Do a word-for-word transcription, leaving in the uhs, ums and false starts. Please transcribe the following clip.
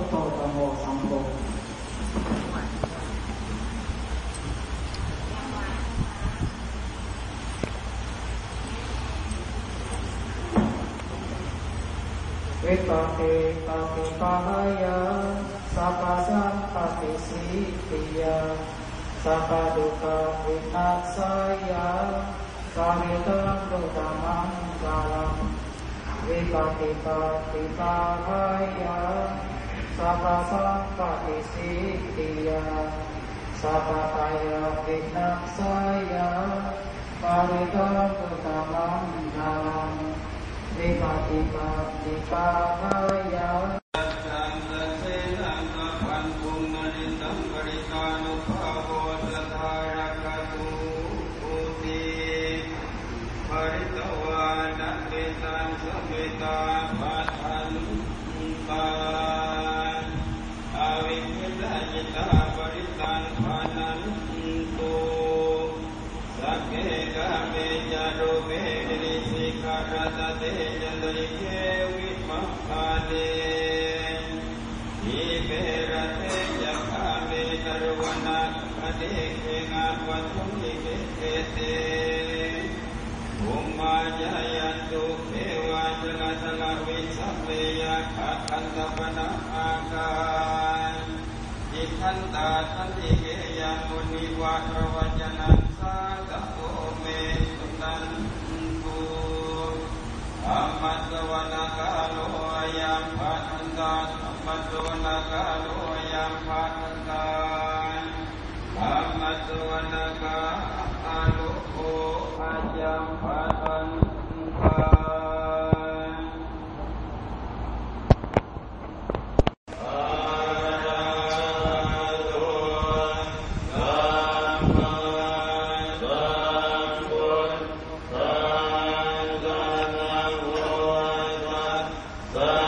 โธธัมโมสังโฆวิปัสสิปฏิปายาสัพพสัมปติสิทธิยาสัพพดุขวินัสสายาสามิตังดุขมังคาลังวิปัสสิปฏิปายาสัพพสัมปติสิทธิยาสัพพกายวินัสสายาสามิตังดุขมังคาลังวิปัสสิปฏิปายาขันตปนะอาการจิตขันตาขันติเกยังมุนิวัตรวัจนังสาตโตเมสุนันตุอามัตตวนากาโลยามภัทันตาอามัตตวนากาโลยามภัทันตาอามัตตวนากาโลยามภัทันตาBye.